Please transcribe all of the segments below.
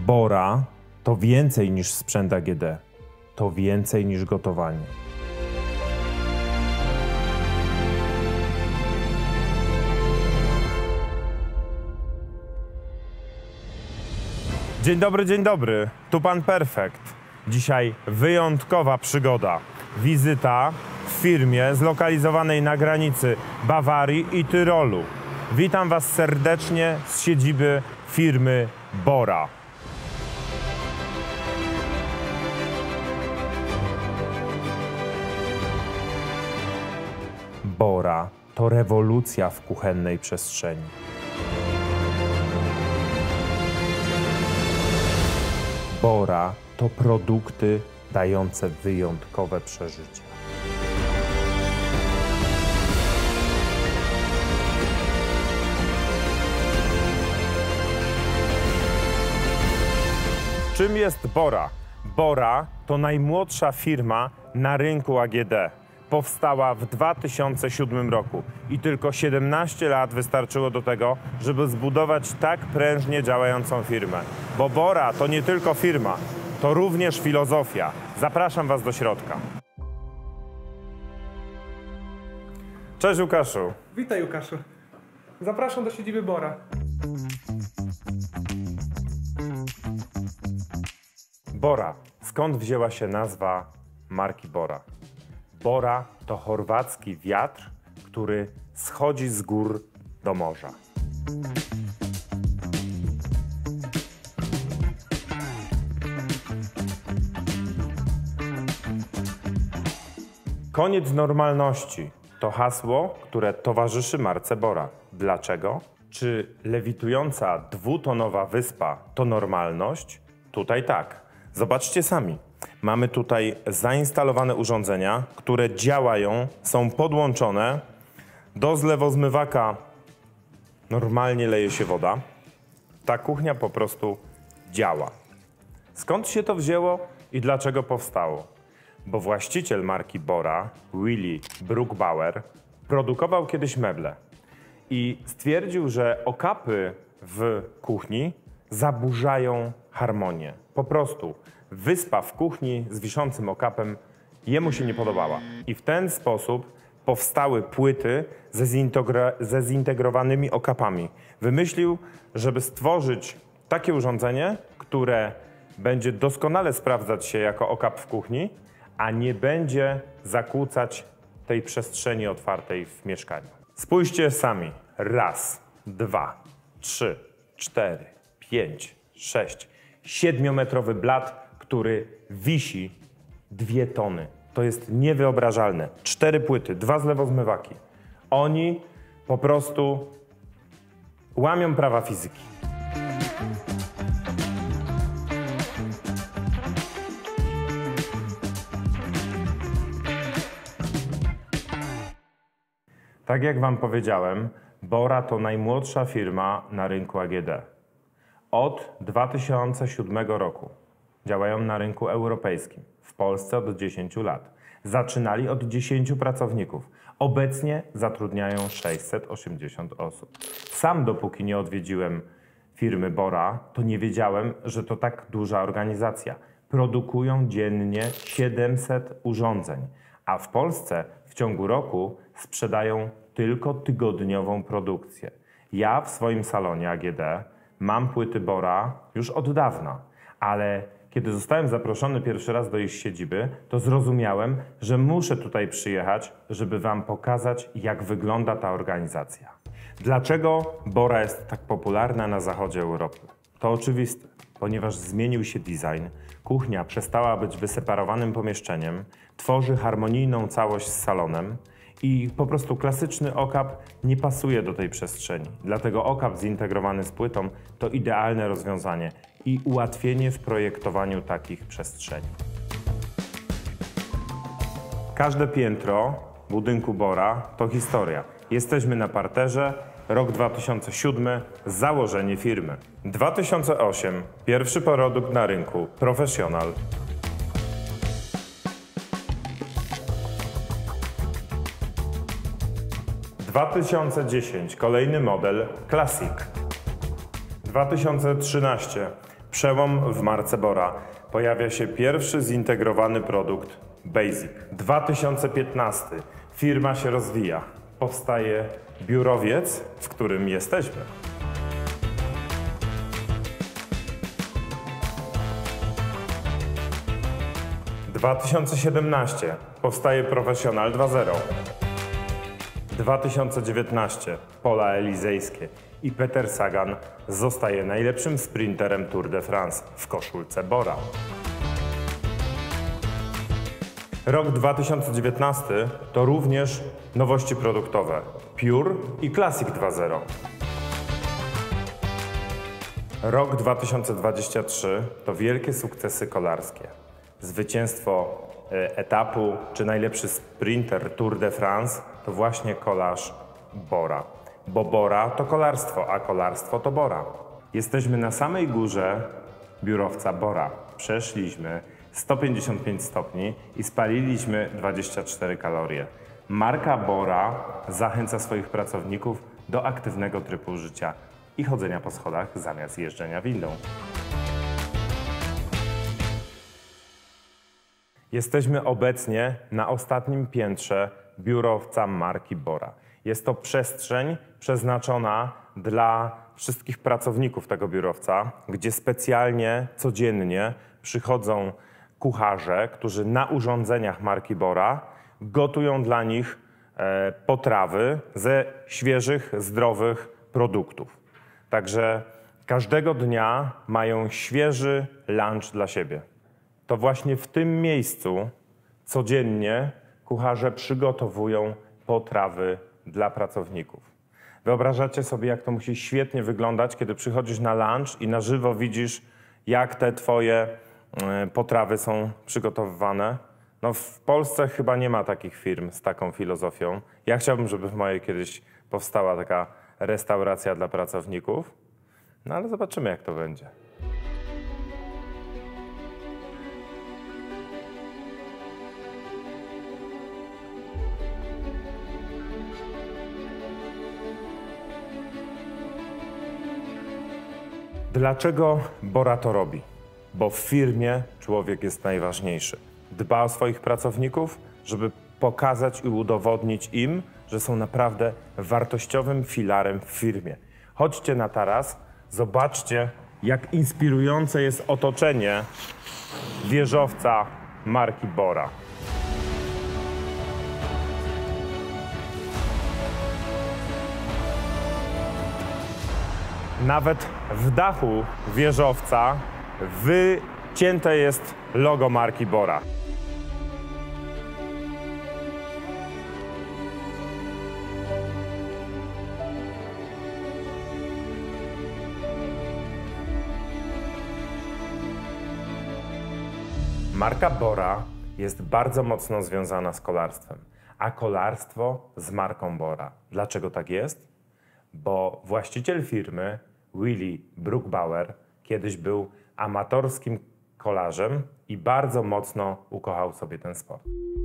Bora to więcej niż sprzęt AGD. To więcej niż gotowanie. Dzień dobry. Tu pan Perfekt. Dzisiaj wyjątkowa przygoda. Wizyta w firmie zlokalizowanej na granicy Bawarii i Tyrolu. Witam was serdecznie z siedziby firmy Bora. Bora to rewolucja w kuchennej przestrzeni. Bora to produkty dające wyjątkowe przeżycie. Czym jest Bora? Bora to najmłodsza firma na rynku AGD. Powstała w 2007 roku i tylko 17 lat wystarczyło do tego, żeby zbudować tak prężnie działającą firmę. Bo Bora to nie tylko firma, to również filozofia. Zapraszam was do środka. Cześć Łukaszu. Witaj Łukaszu. Zapraszam do siedziby Bora. Bora. Skąd wzięła się nazwa marki Bora? Bora to chorwacki wiatr, który schodzi z gór do morza. Koniec normalności to hasło, które towarzyszy marce Bora. Dlaczego? Czy lewitująca dwutonowa wyspa to normalność? Tutaj tak. Zobaczcie sami. Mamy tutaj zainstalowane urządzenia, które działają, są podłączone do zlewozmywaka. Normalnie leje się woda. Ta kuchnia po prostu działa. Skąd się to wzięło i dlaczego powstało? Bo właściciel marki Bora, Willy Bruckbauer, produkował kiedyś meble i stwierdził, że okapy w kuchni zaburzają harmonię. Po prostu wyspa w kuchni z wiszącym okapem jemu się nie podobała. I w ten sposób powstały płyty ze zintegrowanymi okapami. Wymyślił, żeby stworzyć takie urządzenie, które będzie doskonale sprawdzać się jako okap w kuchni, a nie będzie zakłócać tej przestrzeni otwartej w mieszkaniu. Spójrzcie sami. Raz, dwa, 3, 4, 5, 6. 7-metrowy blat, który wisi 2 tony. To jest niewyobrażalne. 4 płyty, 2 zlewozmywaki. Oni po prostu łamią prawa fizyki. Tak jak wam powiedziałem, Bora to najmłodsza firma na rynku AGD. Od 2007 roku działają na rynku europejskim, w Polsce od 10 lat. Zaczynali od 10 pracowników. Obecnie zatrudniają 680 osób. Sam dopóki nie odwiedziłem firmy Bora, to nie wiedziałem, że to tak duża organizacja. Produkują dziennie 700 urządzeń, a w Polsce w ciągu roku sprzedają tylko tygodniową produkcję. Ja w swoim salonie AGD mam płyty Bora już od dawna, ale kiedy zostałem zaproszony pierwszy raz do ich siedziby, to zrozumiałem, że muszę tutaj przyjechać, żeby wam pokazać, jak wygląda ta organizacja. Dlaczego Bora jest tak popularna na zachodzie Europy? To oczywiste, ponieważ zmienił się design, kuchnia przestała być wyseparowanym pomieszczeniem, tworzy harmonijną całość z salonem, i po prostu klasyczny okap nie pasuje do tej przestrzeni. Dlatego okap zintegrowany z płytą to idealne rozwiązanie i ułatwienie w projektowaniu takich przestrzeni. Każde piętro budynku Bora to historia. Jesteśmy na parterze, rok 2007, założenie firmy. 2008, pierwszy produkt na rynku, Professional. 2010 kolejny model Classic. 2013 Przełom w marce Bora. Pojawia się pierwszy zintegrowany produkt Basic. 2015. Firma się rozwija. Powstaje biurowiec, w którym jesteśmy. 2017. Powstaje Professional 2.0. 2019. Pola Elizejskie i Peter Sagan zostaje najlepszym sprinterem Tour de France w koszulce Bora. Rok 2019 to również nowości produktowe Pure i Classic 2.0. Rok 2023 to wielkie sukcesy kolarskie. Zwycięstwo etapu czy najlepszy sprinter Tour de France to właśnie kolarz Bora. Bo Bora to kolarstwo, a kolarstwo to Bora. Jesteśmy na samej górze biurowca Bora. Przeszliśmy 155 stopni i spaliliśmy 24 kalorie. Marka Bora zachęca swoich pracowników do aktywnego trybu życia i chodzenia po schodach zamiast jeżdżenia windą. Jesteśmy obecnie na ostatnim piętrze biurowca marki Bora. Jest to przestrzeń przeznaczona dla wszystkich pracowników tego biurowca, gdzie specjalnie, codziennie przychodzą kucharze, którzy na urządzeniach marki Bora gotują dla nich potrawy ze świeżych, zdrowych produktów. Także każdego dnia mają świeży lunch dla siebie. To właśnie w tym miejscu codziennie kucharze przygotowują potrawy dla pracowników. Wyobrażacie sobie, jak to musi świetnie wyglądać, kiedy przychodzisz na lunch i na żywo widzisz, jak te twoje potrawy są przygotowywane? No w Polsce chyba nie ma takich firm z taką filozofią. Ja chciałbym, żeby w mojej kiedyś powstała taka restauracja dla pracowników, no ale zobaczymy, jak to będzie. Dlaczego Bora to robi? Bo w firmie człowiek jest najważniejszy. Dba o swoich pracowników, żeby pokazać i udowodnić im, że są naprawdę wartościowym filarem w firmie. Chodźcie na taras, zobaczcie, jak inspirujące jest otoczenie wieżowca marki Bora. Nawet w dachu wieżowca wycięte jest logo marki Bora. Marka Bora jest bardzo mocno związana z kolarstwem, a kolarstwo z marką Bora. Dlaczego tak jest? Bo właściciel firmy, Willy Bruckbauer, kiedyś był amatorskim kolarzem i bardzo mocno ukochał sobie ten sport.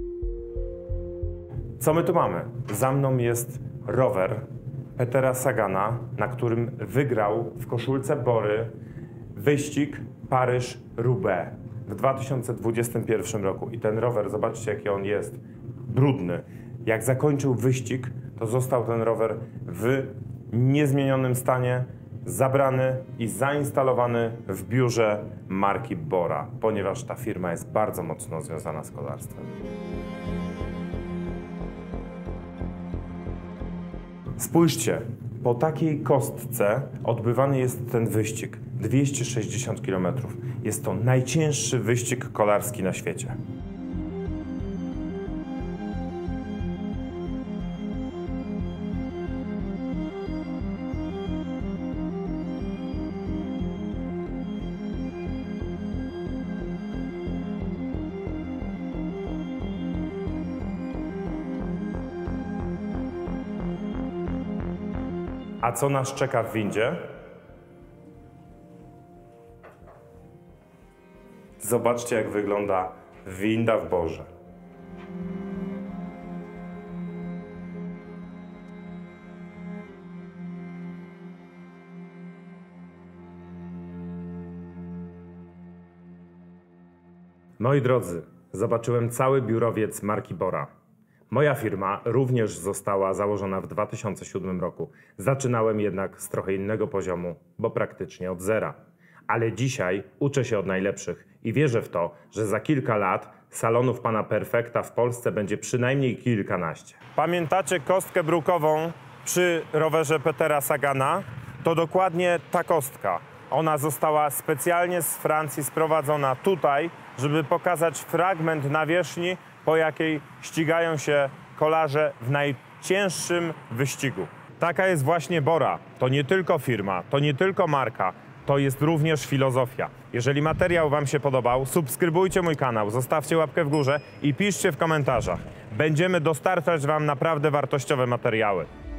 Co my tu mamy? Za mną jest rower Petera Sagana, na którym wygrał w koszulce Bory wyścig Paryż-Roubaix w 2021 roku. I ten rower, zobaczcie, jaki on jest brudny. Jak zakończył wyścig, to został ten rower w niezmienionym stanie, zabrany i zainstalowany w biurze marki Bora, ponieważ ta firma jest bardzo mocno związana z kolarstwem. Spójrzcie, po takiej kostce odbywany jest ten wyścig 260 km. Jest to najcięższy wyścig kolarski na świecie. A co nas czeka w windzie? Zobaczcie, jak wygląda winda w Borze. Moi drodzy, zobaczyłem cały biurowiec marki Bora. Moja firma również została założona w 2007 roku. Zaczynałem jednak z trochę innego poziomu, bo praktycznie od zera. Ale dzisiaj uczę się od najlepszych i wierzę w to, że za kilka lat salonów pana Perfekta w Polsce będzie przynajmniej kilkanaście. Pamiętacie kostkę brukową przy rowerze Petera Sagana? To dokładnie ta kostka. Ona została specjalnie z Francji sprowadzona tutaj, żeby pokazać fragment nawierzchni, po jakiej ścigają się kolarze w najcięższym wyścigu. Taka jest właśnie Bora. To nie tylko firma, to nie tylko marka, to jest również filozofia. Jeżeli materiał wam się podobał, subskrybujcie mój kanał, zostawcie łapkę w górze i piszcie w komentarzach. Będziemy dostarczać wam naprawdę wartościowe materiały.